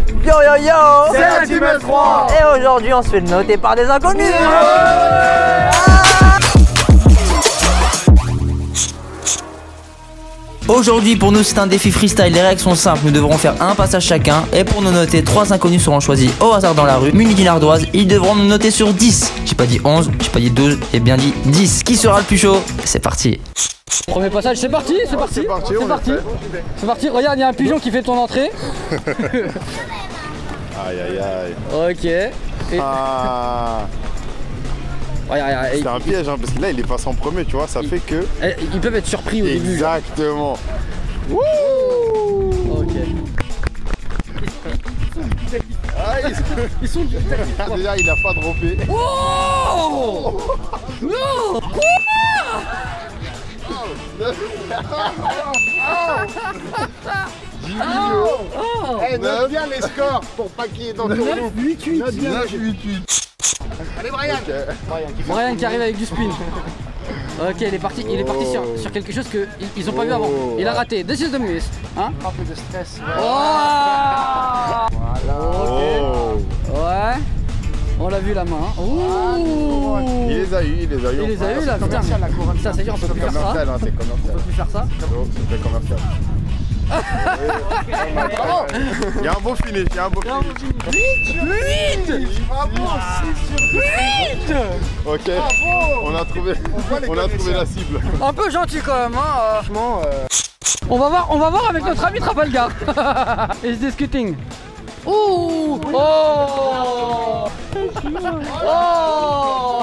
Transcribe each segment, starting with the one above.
Yo yo yo, c'est la Team L3. Et aujourd'hui on se fait noter par des inconnus. Aujourd'hui pour nous c'est un défi freestyle, les règles sont simples, nous devrons faire un passage chacun et pour nous noter, 3 inconnus seront choisis au hasard dans la rue, munis d'une ardoise, ils devront nous noter sur 10. J'ai pas dit 11, j'ai pas dit 12, j'ai bien dit 10. Qui sera le plus chaud? C'est parti. Premier passage, c'est parti, c'est parti, c'est parti, c'est parti. Regarde, il y a un pigeon qui fait ton entrée. Aïe aïe aïe. Ok. Et... Ah. C'est un piège hein, parce que là il est passé en premier, tu vois, ça fait que... Ils peuvent être surpris au début. Exactement. Wouh. Ok. Ils sont déjà il a pas droppé. Oh non. Note bien les scores pour pas qu'il y ait dans ton loup. 9-8-8. Allez Brian. Brian qui arrive avec du spin. Ok, il est parti sur quelque chose qu'ils ont pas vu avant. Il a raté. This is the miss. Hein? Un peu de stress. Oh. Voilà. Ok. Ouais. On l'a vu la main. Ouh. Il les a eu, il les a eu. Il les a eu là, putain. Ça c'est dire on peut plus faire ça. C'est commercial. On peut plus faire ça. C'est commercial. Il y a un beau finish, il y a un beau finish. 8. Ok, on a trouvé la cible. Un peu gentil quand même, hein. Franchement. On va voir avec notre ami Trafalgar. Is this cutting? Ouh. Oh. Oh.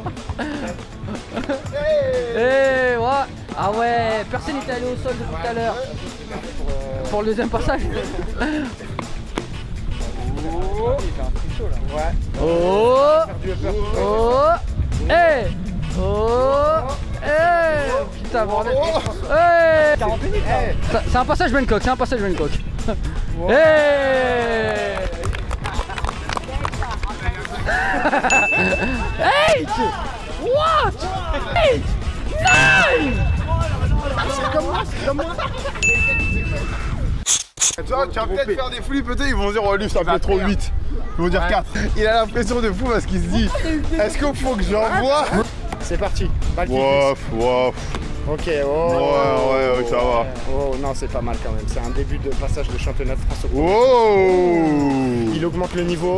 Eh ouais. Ah ouais, personne n'était allé au sol depuis tout à l'heure. Pour le deuxième passage. Oh. Oh. Eh. Oh. Eh. Putain bordel. Eh. C'est un passage Bangkok, c'est un passage Bangkok. Eh. 8. What? 8. 9. C'est comme moi. Tu vois, tu vas peut-être faire des flips, peut-être ils vont dire oh lui ça fait trop 8. Ils vont dire 4. Il a l'impression de fou parce qu'il se dit est-ce qu'il faut que j'envoie? C'est parti. Wouf. Ok, ouais, ça va. Oh non, c'est pas mal quand même. C'est un début de passage de championnat de France au Oh. Il augmente le niveau.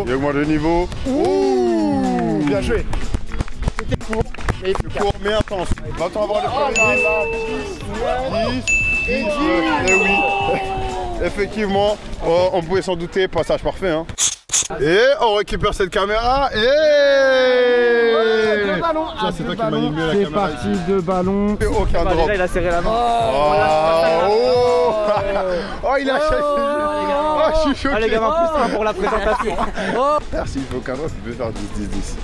Ouh. Bien joué. C'était court, mais intense. Va-t'en avoir le premier 10. Et oui. Effectivement, on pouvait s'en douter, passage parfait. Hein. Et on récupère cette caméra et... Deux ballons. C'est toi qui manipule la caméra. C'est parti, 2 ballons. Aucun drop. Déjà il a serré la main. Oh, il a cherché. Oh, je suis choqué. Allez gamins, plus 1 pour la présentation. Merci, il faut aucun drop, tu peux faire 10-10-10.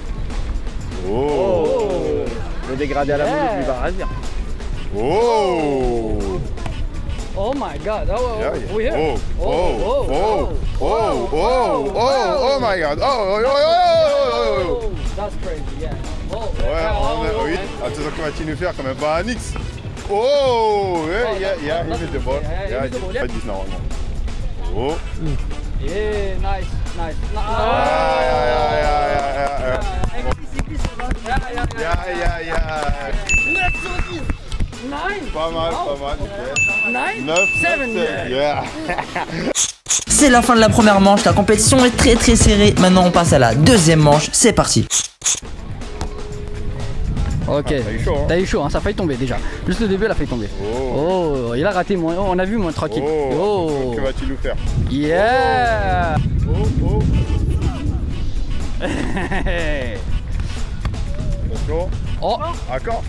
Oh. Le dégradé à la moule du bar à dire. Oh. Oh my god. Yeah. We here. Oh my god. Oh. That's crazy, yeah. Oui. Attention qu'on va nous faire quand même pas un X. Oh, yeah, he made the ball. Yeah, 10 normalement. Oh. Yeah, nice. Yeah. 9. Pas mal. 9. 7. Yeah. C'est la fin de la première manche, la compétition est très serrée. Maintenant on passe à la deuxième manche, c'est parti. Ok, t'as eu chaud, hein, ça a failli tomber déjà. Juste le début, elle a failli tomber. Oh, il a raté, on a vu, moi, tranquille. Que vas-tu nous faire? Yeah. Attention. Oh. Encore.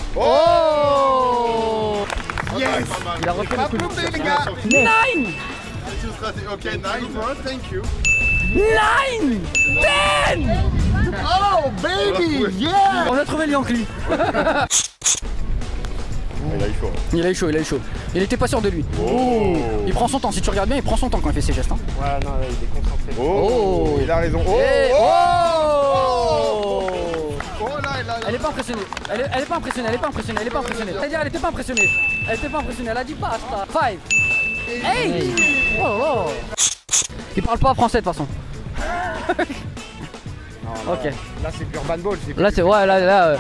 Oh. Yes. Il a refait le coup de... les gars. 9. Ok, 9. Thank you. 9. 10. Oh baby, yeah. On a trouvé le Yankee. Il a eu chaud. Il était pas sûr de lui. Il prend son temps, si tu regardes bien, il prend son temps quand il fait ses gestes. Hein. Ouais, non, il est concentré. Oh, il a raison. Elle est pas impressionnée. Elle est pas impressionnée. C'est-à-dire, elle était pas impressionnée. Elle a dit basta. 5. 8. Oh. Il parle pas français de toute façon. Non, Ok. Là c'est plus Urban Ball. Là c'est ouais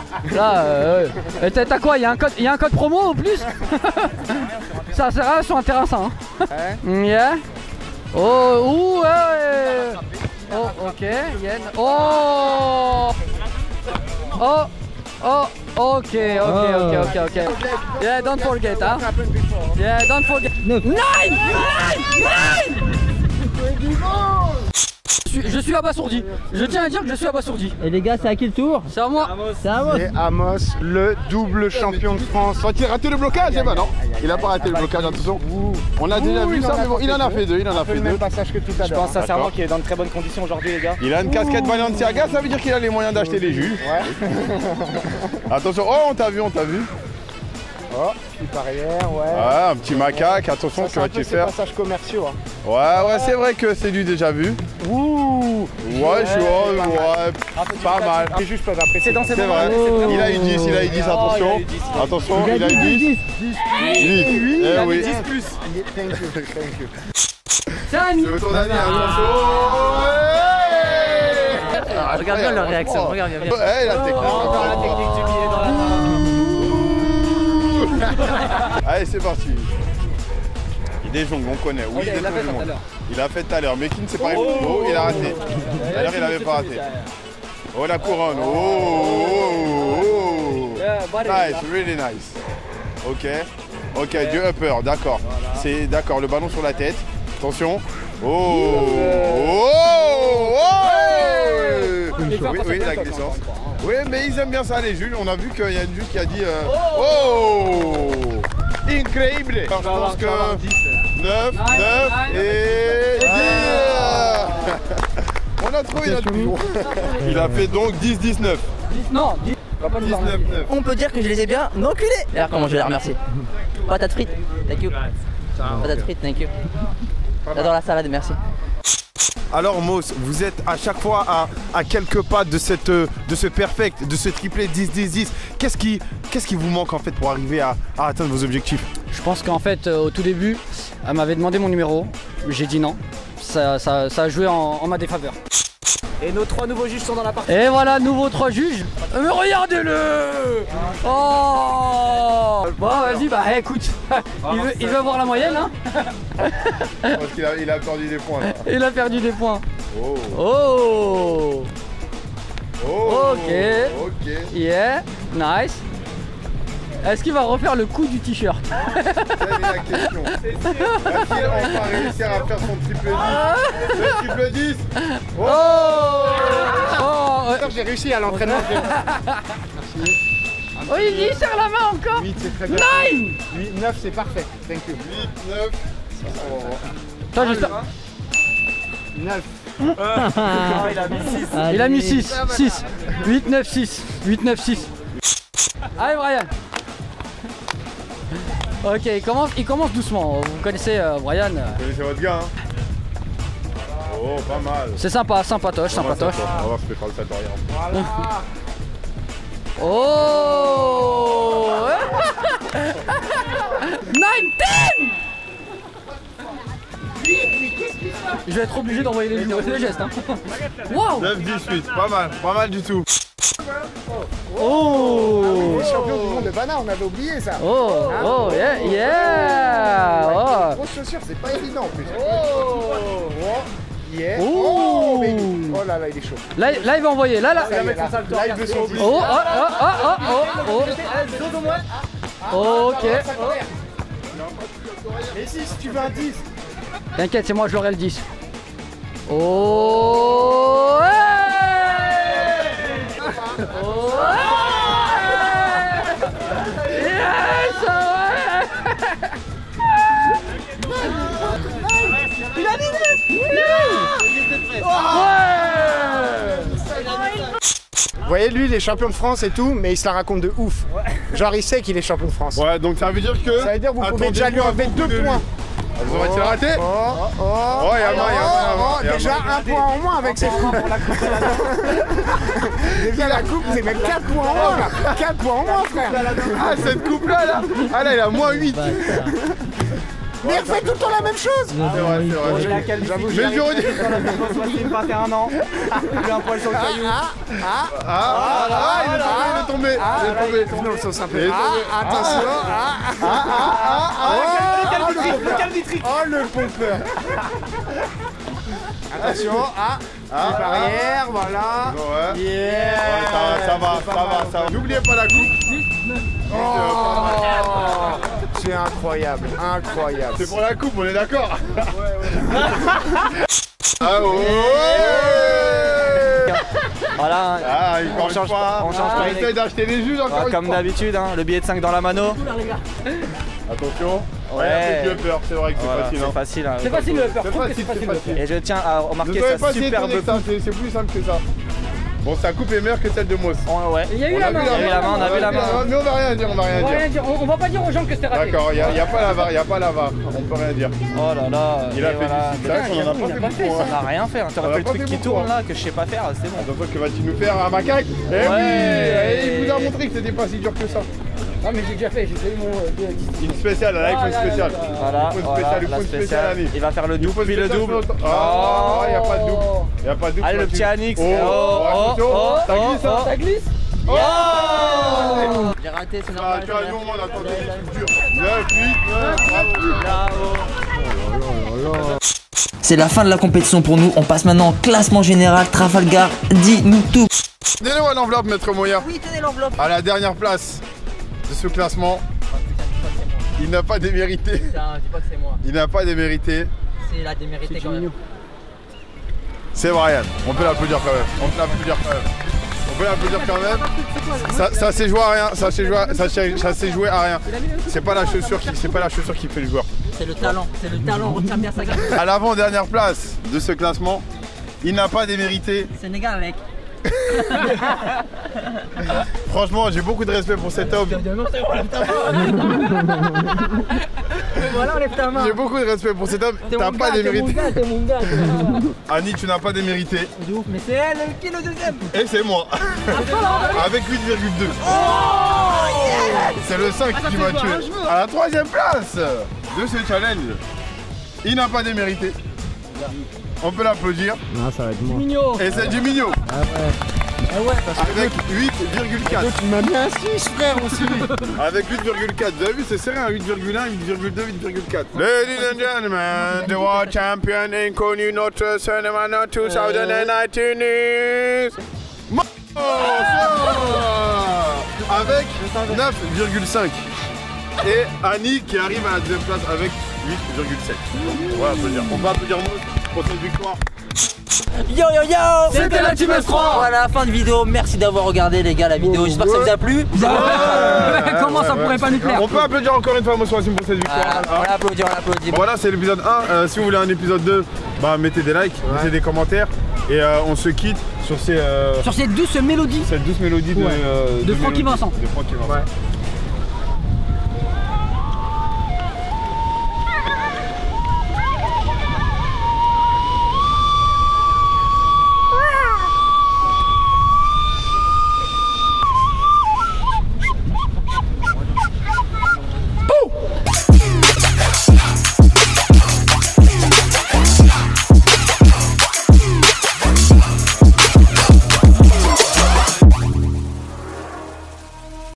t'as quoi? Il y a un code promo en plus. Ça sert à rien sur un terrain ça hein. Yeah. Oh ouais. Oh ok Yen. Oh. Ok. Yeah, don't forget hein. Yeah, don't forget. 9. Je suis abasourdi. Je tiens à dire que je suis abasourdi. Et les gars, c'est à qui le tour? C'est à moi. C'est à moi. Et Amos, le double champion de France. Faut-il rater le blocage? Eh ben non, il a pas raté le blocage, attention. On a déjà vu ça, mais bon, il en a fait deux, Le même passage que tout à l'heure. Je pense sincèrement qu'il est dans de très bonnes conditions aujourd'hui les gars. Il a une casquette Balenciaga, ça veut dire qu'il a les moyens d'acheter les jus. Ouais. Attention, oh on t'a vu. Oh, petite barrière, ouais. Ah, un petit macaque, attention, que vas-tu faire? Passages commerciaux. Hein. Ouais, c'est vrai que c'est du déjà vu. Ouh. Ouais, pas mal. Les juges peuvent apprécier. C'est dans ces C'est moments-là. vrai. Il a eu 10, attention. Attention, il a eu 10. 8. Eh oui. 10 plus. Thank you. C'est un ami. C'est ton ami, attention. Regarde bien leur réaction, regarde bien. Ouais, la technique. Encore la technique du billet dans la main. Allez, c'est parti. Il déjongle, on connaît. Oui, il déjongle. Il a fait tout à l'heure, mais qui ne s'est pas répondu. Oh, il a raté. Tout à l'heure, il n'avait pas raté. Oh, la couronne. Oh. Nice, really nice. Ok, du upper, d'accord. C'est d'accord, le ballon sur la tête. Attention. Oui, la glissance. Oui, mais ils aiment bien ça, les Jules. On a vu qu'il y a une Jules qui a dit incroyable. Alors, je pense que 9 et 10. On a trouvé notre pion. Il a fait donc 10-19. Non, 19-9. On peut dire que je les ai bien enculés. D'ailleurs, comment je vais les remercier? Patate frite, thank you. Patate frite, thank you. J'adore la salade, merci. Alors Moss, vous êtes à chaque fois à quelques pas de ce perfect, de ce triplé 10-10-10. Qu'est-ce qui vous manque en fait pour arriver à atteindre vos objectifs? je pense qu'en fait au tout début, elle m'avait demandé mon numéro. J'ai dit non. Ça a joué en ma défaveur. Et nos 3 nouveaux juges sont dans la partie. Et voilà, nouveau 3 juges. Mais regardez-le. Oh. Bon, vas-y, bah écoute. Il veut voir la moyenne, hein. Parce qu'il a perdu des points là. Il a perdu des points. Oh. Ok. Yeah, nice. Est-ce qu'il va refaire le coup du t-shirt? Telle est la question. Va-t-il enfin réussir à faire son triple 10? Le triple 10. J'ai réussi à l'entraînement. Oh, il serre la main encore. 8, c'est très bien. 8, 9, c'est parfait. Thank you. 8, 9. Toi, juste... 9. Il a mis 6. Il a mis 6. 6. 8, 9, 6. 8, 9, 6. Allez, Brian. Ok, il commence doucement. Vous connaissez Brian. Vous connaissez votre gars, hein? Oh, pas mal. C'est sympa, sympatoche, sympatoche. On va faire le salto arrière. Voilà. Oh 19. Je vais être obligé d'envoyer les gestes. Hein. Wow. 9-18, pas mal du tout. Oh. Champion du monde de Bana, on avait oublié ça. Oh, yeah. Oh. Grosse chaussure, c'est pas évident en plus. Yeah. Oh. Baby. Oh là là, il est chaud. Là, il va envoyer. Là. Ça y est, là, il veut son 10. Ok. Mais si tu veux un 10. T'inquiète, c'est moi, j'aurai le 10. Oh. Yes. Il a dit 9. Vous voyez, lui, il est champion de France et tout, mais il se la raconte de ouf. Genre, il sait qu'il est champion de France. Ouais, donc ça veut dire que. Ça veut dire que vous pouvez déjà lui enlever 2 points. Vous va-t-il rater? Il y a main. Déjà 1 point en moins avec cette coupe. Déjà la coupe, c'est même 4 points en moins là. 4 points en moins, frère. Ah, cette coupe là. Ah là, il a moins 8. Mais il refait tout le temps la même chose. C'est vrai, c'est vrai. Et la calvitie, Mais je redis. Maxime, 21 ans. Il a un poil sur le caillou. Il est tombé. Il est tombé. Tourne le sauce un peu. Il est tombé. Attention. Le calvitrique. Oh le pompeur. Attention. Barrière, voilà. Ouais. Yeah. Ouais, ça va. N'oubliez pas la coupe. Oh, c'est incroyable, incroyable. C'est pour la coupe, on est d'accord. Ah ouais. Voilà. Ah, encore une fois, on change pas. on essaye d'acheter des jus encore une Comme fois. d'habitude, hein, le billet de 5 dans la mano. Attention. Ouais. Un peu de peur, c'est vrai que c'est Voilà, facile. c'est facile. Hein. C'est facile le peur. C'est Je trouve que facile, c'est c'est facile. facile. Et je tiens à Ne remarquer soyez pas sa si étonné superbe que ça, coupe. c'est plus simple que ça. Bon, sa coupe est meilleure que celle de Moss. Ouais. Il y a eu la main. on a vu la main. Mais on va rien dire, on va rien On va dire. rien dire. On va pas dire aux gens que c'était raté. D'accord, il n'y a pas la VAR, on peut rien dire. Oh là là. Il a et fait voilà. du zigzag, on en a pas fait beaucoup. On n'a rien fait. Hein. On T'aurais a fait le pas truc fait qui beaucoup, tourne hein. là, que je sais pas faire, c'est bon. Attention, que vas-tu nous faire un macaque? Eh oui, il vous a montré que c'était pas si dur que ça. Ah mais j'ai déjà fait, j'ai fait mon Une spéciale, là, il faut une spéciale. Voilà, Il faut une spéciale, il la faut une spéciale, spéciale. Annie. Il va faire le Il faut double, une puis le spéciale double. sur notre- Oh, il n'y a pas de double. Il n'y a pas de double. Allez, le là-dessus. petit Anix. Oh, attention, ça glisse, hein. Ça glisse. J'ai raté, c'est Ah, normal. tu as vu, on attendait des trucs durs. 9, 8, 9, Bravo. C'est la fin de la compétition pour nous. On passe maintenant au classement général. Trafalgar, dis-nous tout. Donnez-moi l'enveloppe, maître Moya. Oui, tenez l'enveloppe. À la dernière place de ce classement, il n'a pas démérité. Je dis pas que c'est moi. Il n'a pas démérité. C'est la démérité quand même. C'est Brian. On peut l'applaudir quand même. On peut l'applaudir quand même. On peut l'applaudir quand même. Ça s'est joué à rien. Ça s'est joué à rien. C'est pas la chaussure qui fait le joueur. C'est le talent. C'est le talent. Retiens bien ça. À l'avant-dernière place de ce classement, il n'a pas démérité. Sénégal, mec. Franchement, j'ai beaucoup de respect pour cet homme. Voilà, enlève ta main. J'ai beaucoup de respect pour cet homme. T'as pas démérité. T'es mon gars. Annie, tu n'as pas démérité. De ouf, mais c'est elle qui est le deuxième. Et c'est moi. Avec 8,2. C'est le 5 qui m'a tué. À la troisième place de ce challenge, il n'a pas démérité. On peut l'applaudir. Non, ça va être moi. Mignon. Et c'est du mignon. Avec 8,4. Tu m'as mis un 6, frère, aussi. Avec 8,4. Vous avez vu, c'est serré, 8,1, 8,2, 8,4. Ladies and gentlemen, the world champion inconnu notre Cinéma 2019 is... Avec 9,5. Et Annie qui arrive à la deuxième place avec 8,7. Voilà, on peut applaudir pour cette victoire. Yo yo yo. C'était la Team S3. Voilà la fin de vidéo. Merci d'avoir regardé les gars la vidéo. J'espère que ça vous a plu. Comment ça pourrait pas nous plaire? On peut applaudir encore une fois Moss pour cette victoire. On l'applaudit, on l'applaudit. Voilà, c'est l'épisode 1. Si vous voulez un épisode 2, bah mettez des likes, mettez des commentaires. Et on se quitte sur ces Sur cette douce mélodie cette douce mélodie de Francky Vincent. De Francky Vincent.